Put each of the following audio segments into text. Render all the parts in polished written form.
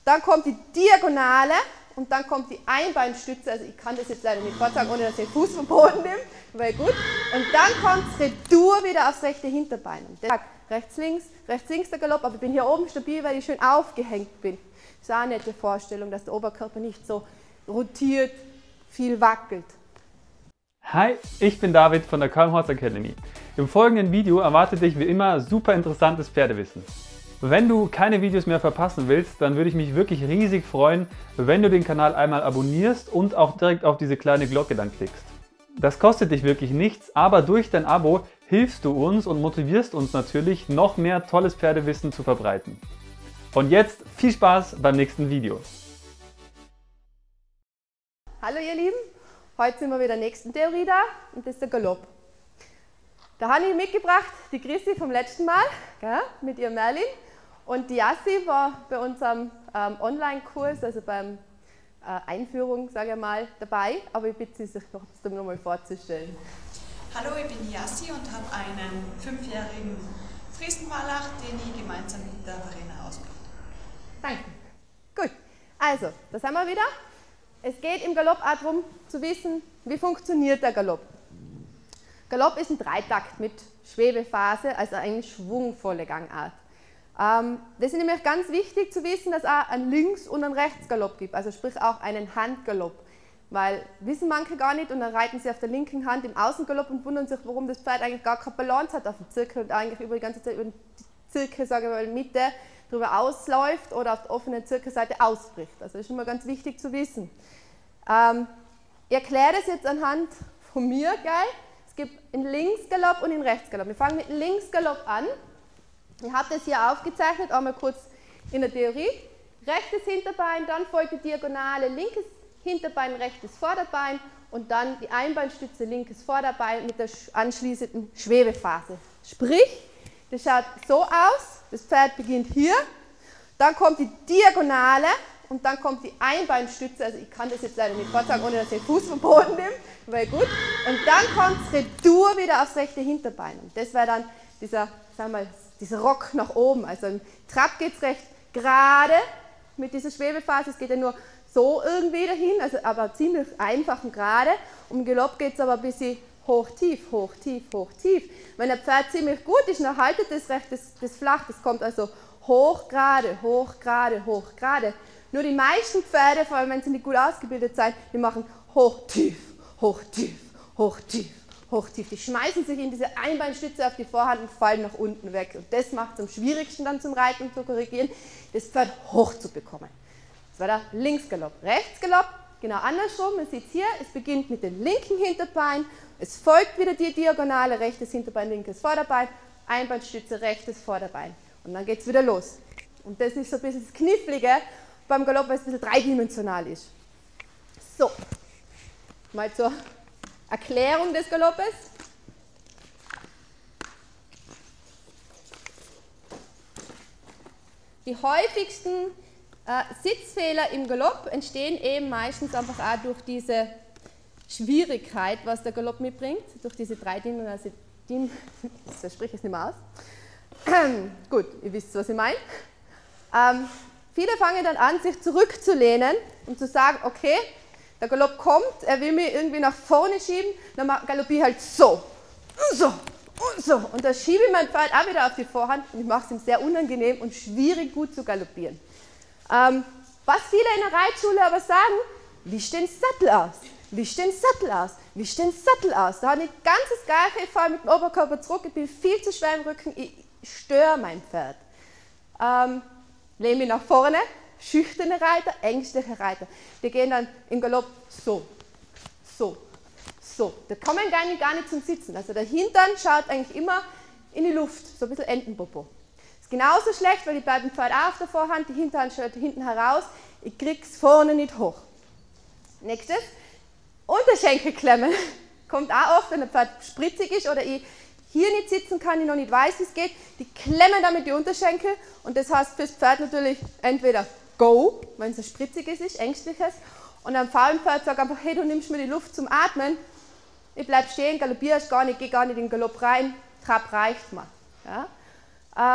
dann kommt die Diagonale und dann kommt die Einbeinstütze. Also ich kann das jetzt leider nicht vorzeigen, ohne dass ich den Fuß vom Boden nehme, weil gut. Und dann kommt das Retour wieder aufs rechte Hinterbein. Rechts, links der Galopp, aber ich bin hier oben stabil, weil ich schön aufgehängt bin. Das ist auch eine nette Vorstellung, dass der Oberkörper nicht so rotiert, viel wackelt. Hi, ich bin David von der Calm Horse Academy. Im folgenden Video erwartet dich wie immer super interessantes Pferdewissen. Wenn du keine Videos mehr verpassen willst, dann würde ich mich wirklich riesig freuen, wenn du den Kanal einmal abonnierst und auch direkt auf diese kleine Glocke dann klickst. Das kostet dich wirklich nichts, aber durch dein Abo hilfst du uns und motivierst uns natürlich, noch mehr tolles Pferdewissen zu verbreiten. Und jetzt viel Spaß beim nächsten Video. Hallo ihr Lieben, heute sind wir wieder in der nächsten Theorie da und das ist der Galopp. Da habe ich mitgebracht die Chrissy vom letzten Mal, gell, mit ihr Merlin, und die Jassi war bei unserem Online-Kurs, also beim Einführung, sage ich mal, dabei, aber ich bitte Sie, sich noch mal vorzustellen. Hallo, ich bin Jassi und habe einen 5-jährigen Friesenwallach, den ich gemeinsam mit der Verena ausbilde. Danke. Gut, also, da sind wir wieder. Es geht im Galopp auch darum, zu wissen, wie funktioniert der Galopp. Galopp ist ein Dreitakt mit Schwebephase, also eine schwungvolle Gangart. Das ist nämlich ganz wichtig zu wissen, dass es auch einen Links- und einen Rechtsgalopp gibt, also sprich auch einen Handgalopp. Weil wissen manche gar nicht und dann reiten sie auf der linken Hand im Außengalopp und wundern sich, warum das Pferd eigentlich gar keine Balance hat auf dem Zirkel und eigentlich über die ganze Zeit über die Zirkel, sage ich mal, Mitte drüber ausläuft oder auf der offenen Zirkelseite ausbricht. Also das ist schon mal ganz wichtig zu wissen. Ich erkläre das jetzt anhand von mir gleich. Es gibt einen Linksgalopp und einen Rechtsgalopp. Wir fangen mit dem Linksgalopp an. Ich habe das hier aufgezeichnet, einmal kurz in der Theorie. Rechtes Hinterbein, dann folgt die Diagonale, linkes Hinterbein, rechtes Vorderbein und dann die Einbeinstütze, linkes Vorderbein mit der anschließenden Schwebephase. Sprich, das schaut so aus, das Pferd beginnt hier, dann kommt die Diagonale und dann kommt die Einbeinstütze, also ich kann das jetzt leider nicht vorzeigen, ohne dass ich den Fuß vom Boden nehme, weil gut. Und dann kommt das Retour wieder aufs rechte Hinterbein. Und das wäre dann dieser, sagen wir mal, dieser Rock nach oben. Also im Trab geht es recht gerade mit dieser Schwebephase, es geht ja nur so irgendwie dahin, also aber ziemlich einfach und gerade. Um Galopp geht es aber ein bisschen hoch, tief, hoch, tief, hoch, tief. Wenn ein Pferd ziemlich gut ist, dann haltet das recht, das flach, das kommt also hoch, gerade, hoch, gerade, hoch, gerade. Nur die meisten Pferde, vor allem wenn sie nicht gut ausgebildet sind, die machen hoch, tief, hoch, tief, hoch, tief, hoch, tief. Die schmeißen sich in diese Einbeinstütze auf die Vorhand und fallen nach unten weg. Und das macht es am schwierigsten dann zum Reiten und zu korrigieren, das Pferd hoch zu bekommen. Das war der Linksgalopp. Rechtsgalopp, genau andersrum. Man sieht hier, es beginnt mit dem linken Hinterbein, es folgt wieder die Diagonale, rechtes Hinterbein, linkes Vorderbein, Einbeinstütze, rechtes Vorderbein. Und dann geht es wieder los. Und das ist so ein bisschen das Knifflige beim Galopp, weil es ein bisschen dreidimensional ist. So, mal zur Erklärung des Galoppes. Die häufigsten Sitzfehler im Galopp entstehen eben meistens einfach auch durch diese Schwierigkeit, was der Galopp mitbringt, durch diese dreidimensionale, das spreche ich jetzt nicht mehr aus. Gut, ihr wisst, was ich meine. Viele fangen dann an, sich zurückzulehnen und zu sagen, okay, der Galopp kommt, er will mich irgendwie nach vorne schieben, dann galoppiere ich halt so, so und so. Und da schiebe ich mein Pferd auch wieder auf die Vorhand und ich mache es ihm sehr unangenehm und schwierig gut zu galoppieren. Was viele in der Reitschule aber sagen, wisch den Sattel aus, wisch den Sattel aus, wisch den Sattel aus. Da habe ich ganz das Gleiche, ich fahre mit dem Oberkörper zurück, ich bin viel zu schwer im Rücken, ich störe mein Pferd. Lehne mich nach vorne, schüchterne Reiter, ängstliche Reiter. Die gehen dann im Galopp so, so, so. Da kommen gar nicht zum Sitzen. Also der Hintern schaut eigentlich immer in die Luft, so ein bisschen Entenpopo. Ist genauso schlecht, weil die beiden Pferde auch auf der Vorhand, die Hinterhand schaut hinten heraus, ich krieg's vorne nicht hoch. Nächstes, Unterschenkelklemmen. Kommt auch oft, wenn ein Pferd spritzig ist oder ich hier nicht sitzen kann, ich noch nicht weiß, wie es geht, die klemmen damit die Unterschenkel und das heißt fürs Pferd natürlich entweder Go, wenn es ein spritziges ist, ängstliches, und am faulen Pferd sagt einfach, hey, du nimmst mir die Luft zum Atmen, ich bleib stehen, galoppierst gar nicht, geh gar nicht in den Galopp rein, Trab reicht mir. Ja?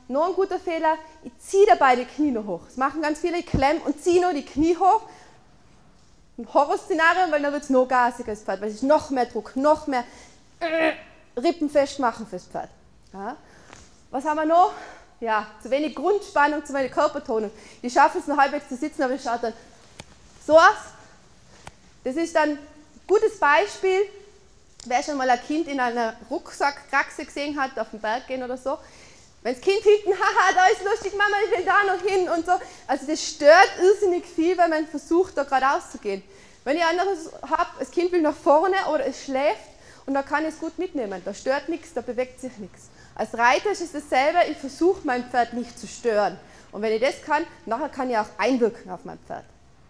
noch ein guter Fehler, ich ziehe dabei die Knie noch hoch. Das machen ganz viele, ich klemme und ziehe noch die Knie hoch. Ein Horrorszenario, weil dann wird es noch gasiger als Pferd, weil es ist noch mehr Druck, noch mehr Rippen festmachen fürs Pferd. Ja. Was haben wir noch? Ja, zu wenig Grundspannung, zu wenig Körpertonung. Die schaffen es noch halbwegs zu sitzen, aber es schaut dann so aus. Das ist dann ein gutes Beispiel, wer schon mal ein Kind in einer Rucksackkraxe gesehen hat, auf den Berg gehen oder so. Wenn das Kind hinten, haha, da ist lustig, Mama, ich will da noch hin und so. Also das stört irrsinnig viel, wenn man versucht, da geradeaus zu gehen. Wenn ihr anderes habt, das Kind will nach vorne oder es schläft und da kann ich es gut mitnehmen. Da stört nichts, da bewegt sich nichts. Als Reiter ist es dasselbe, ich versuche mein Pferd nicht zu stören. Und wenn ich das kann, nachher kann ich auch einwirken auf mein Pferd.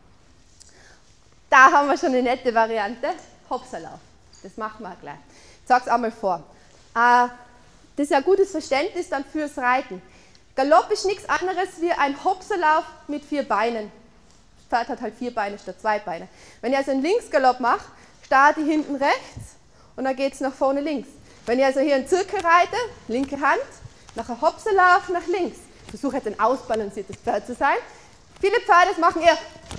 Da haben wir schon eine nette Variante, Hopserlauf. Das machen wir gleich. Ich sage es einmal vor. Das ist ein gutes Verständnis dann fürs Reiten. Galopp ist nichts anderes wie ein Hopserlauf mit 4 Beinen. Das Pferd hat halt 4 Beine statt 2 Beine. Wenn ich also einen Linksgalopp mache, starte ich hinten rechts und dann geht es nach vorne links. Wenn ich also hier einen Zirkel reite, linke Hand, nachher Hopserlauf nach links. Ich versuche jetzt ein ausbalanciertes Pferd zu sein. Viele Pferde machen eher.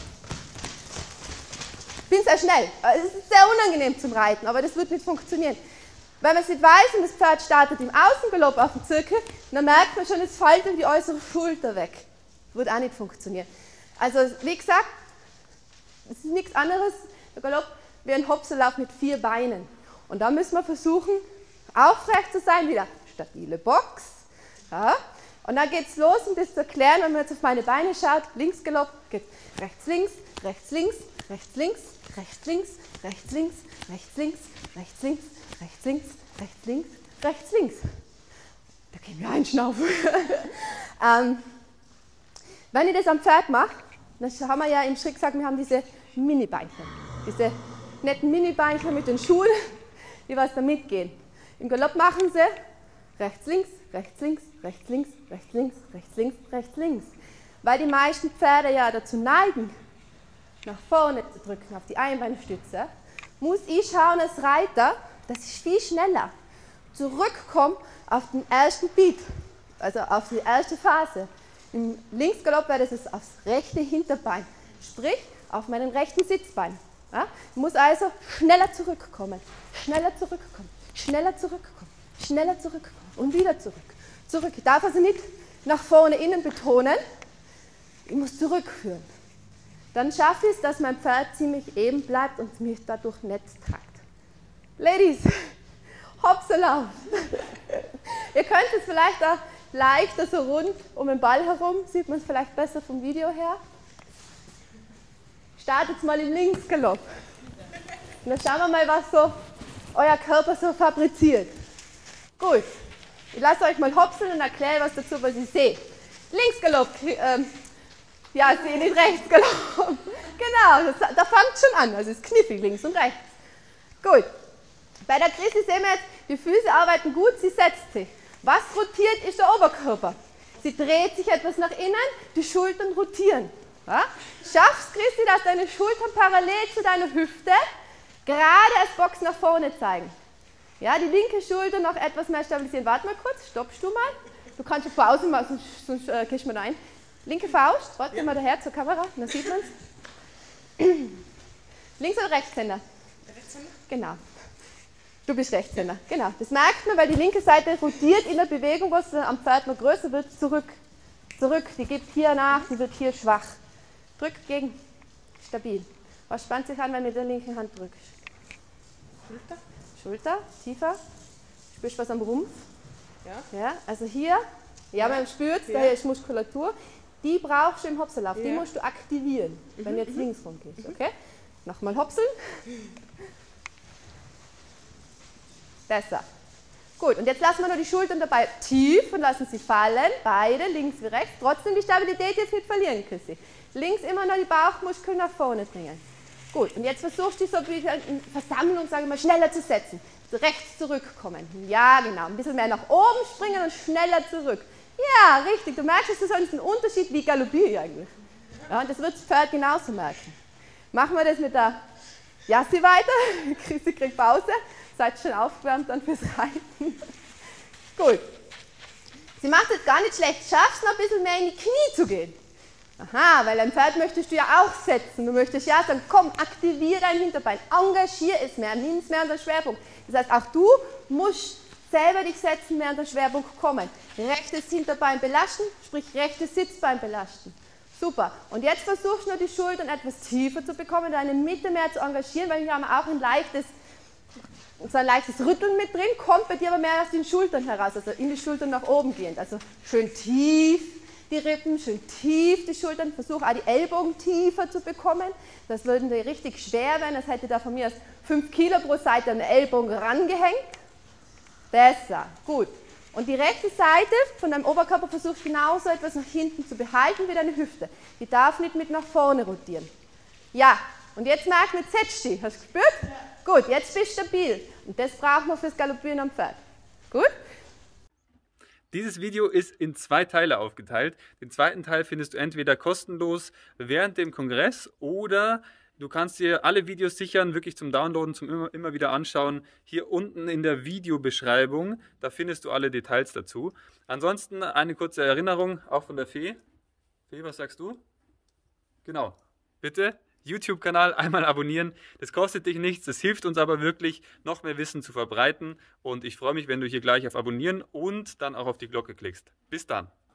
Ich bin sehr schnell. Es ist sehr unangenehm zum Reiten, aber das wird nicht funktionieren. Wenn man es nicht weiß und das Pferd startet im Außengalopp auf dem Zirkel, dann merkt man schon, es fällt ihm die äußere Schulter weg. Wird auch nicht funktionieren. Also wie gesagt, es ist nichts anderes, der Galopp, wie ein Hopserlauf mit 4 Beinen. Und da müssen wir versuchen, aufrecht zu sein, wieder stabile Box. Ja. Und dann geht es los, um das zu erklären, wenn man jetzt auf meine Beine schaut, Linksgalopp, geht rechts, links, rechts, links, rechts, links, rechts, links, rechts, links, rechts, links, rechts, links, rechts, links, rechts, links, rechts, links. Da gehen wir einschnaufen. Wenn ich das am Pferd mache, dann haben wir ja im Schritt gesagt, wir haben diese Mini-Beinchen. Diese netten Mini-Beinchen mit den Schuhen, die was da mitgehen. Im Galopp machen sie rechts, links, rechts, links, rechts, links, rechts, links, rechts, links, rechts, links. Weil die meisten Pferde ja dazu neigen, nach vorne zu drücken, auf die Einbeinstütze, muss ich schauen als Reiter, dass ich viel schneller zurückkomme auf den ersten Beat, also auf die erste Phase. Im Linksgalopp wäre das aufs rechte Hinterbein, sprich auf meinem rechten Sitzbein. Ja? Ich muss also schneller zurückkommen, schneller zurückkommen, schneller zurückkommen, schneller zurückkommen und wieder zurück. Zurück. Ich darf also nicht nach vorne innen betonen, ich muss zurückführen. Dann schaffe ich es, dass mein Pferd ziemlich eben bleibt und mich dadurch nicht tragt. Ladies, Hopserlauf. Ihr könnt es vielleicht auch leichter so rund um den Ball herum, sieht man es vielleicht besser vom Video her. Startet mal im Linksgalopp. Und dann schauen wir mal, was so euer Körper so fabriziert. Gut, ich lasse euch mal hopseln und erkläre was dazu, was ich sehe. Linksgalopp, ja, ich sehe nicht Rechtsgalopp. Genau, da fängt es schon an, also es ist knifflig, links und rechts. Gut, bei der Chrissy sehen wir jetzt, die Füße arbeiten gut, sie setzt sich. Was rotiert, ist der Oberkörper. Sie dreht sich etwas nach innen, die Schultern rotieren. Ja? Schaffst, Chrissy, dass deine Schultern parallel zu deiner Hüfte gerade als Box nach vorne zeigen. Ja, die linke Schulter noch etwas mehr stabilisieren. Warte mal kurz, stoppst du mal. Du kannst eine Pause machen, sonst gehst du mal rein. Linke Faust, warte mal daher zur Kamera, dann sieht man es. Links- oder Rechtshänder? Rechtshänder. Genau. Du bist Rechtshänder, genau. Das merkt man, weil die linke Seite rotiert in der Bewegung, was am Pferd noch größer wird, zurück. Zurück, die gibt hier nach, die wird hier schwach. Drück gegen, stabil. Was spannt sich an, wenn du mit der linken Hand drückst? Schulter. Schulter, tiefer. Spürst du was am Rumpf? Ja. Ja, also hier, ja, man spürt, daher ist Muskulatur. Die brauchst du im Hopserlauf, die musst du aktivieren, wenn du jetzt links rum gehst. Okay? Nochmal hopseln. Besser. Gut, und jetzt lassen wir nur die Schultern dabei tief und lassen sie fallen, beide, links wie rechts. Trotzdem die Stabilität jetzt nicht verlieren, Chrissy. Links immer noch die Bauchmuskeln nach vorne bringen. Gut, und jetzt versuchst du so wieder in Versammlung, sage ich mal, schneller zu setzen. Rechts zurückkommen. Ja, genau. Ein bisschen mehr nach oben springen und schneller zurück. Ja, richtig. Du merkst, es ist ein Unterschied, wie galoppiere ich eigentlich. Ja, und das wird das Pferd genauso merken. Machen wir das mit der Jassi weiter. Chrissy kriegt Pause. Seid schon aufgewärmt dann fürs Reiten. Gut. Sie macht es gar nicht schlecht. Schaffst noch ein bisschen mehr in die Knie zu gehen. Aha, weil ein Pferd möchtest du ja auch setzen. Du möchtest ja sagen, komm, aktiviere dein Hinterbein, engagiere es mehr, nimm es mehr an den Schwerpunkt. Das heißt, auch du musst selber dich setzen, mehr an den Schwerpunkt kommen. Rechtes Hinterbein belasten, sprich rechtes Sitzbein belasten. Super. Und jetzt versuchst du nur die Schultern etwas tiefer zu bekommen, deine Mitte mehr zu engagieren, weil wir haben auch ein leichtes Rütteln mit drin, kommt bei dir aber mehr aus den Schultern heraus, also in die Schultern nach oben gehend. Also schön tief die Rippen, schön tief die Schultern, versuch auch die Ellbogen tiefer zu bekommen. Das würden die richtig schwer werden, das hätte da von mir aus 5 Kilo pro Seite an den Ellbogen rangehängt. Besser, gut. Und die rechte Seite von deinem Oberkörper versuchst genauso etwas nach hinten zu behalten wie deine Hüfte. Die darf nicht mit nach vorne rotieren. Ja, und jetzt merk mit Setz-Steh. Hast du gespürt? Ja. Gut, jetzt bist du stabil. Und das brauchen wir fürs Galoppieren am Pferd. Gut? Dieses Video ist in 2 Teile aufgeteilt. Den zweiten Teil findest du entweder kostenlos während dem Kongress oder du kannst dir alle Videos sichern, wirklich zum Downloaden, zum immer wieder anschauen. Hier unten in der Videobeschreibung, da findest du alle Details dazu. Ansonsten eine kurze Erinnerung, auch von der Fee. Fee, was sagst du? Genau, bitte YouTube-Kanal einmal abonnieren. Das kostet dich nichts, das hilft uns aber wirklich, noch mehr Wissen zu verbreiten. Und ich freue mich, wenn du hier gleich auf Abonnieren und dann auch auf die Glocke klickst. Bis dann!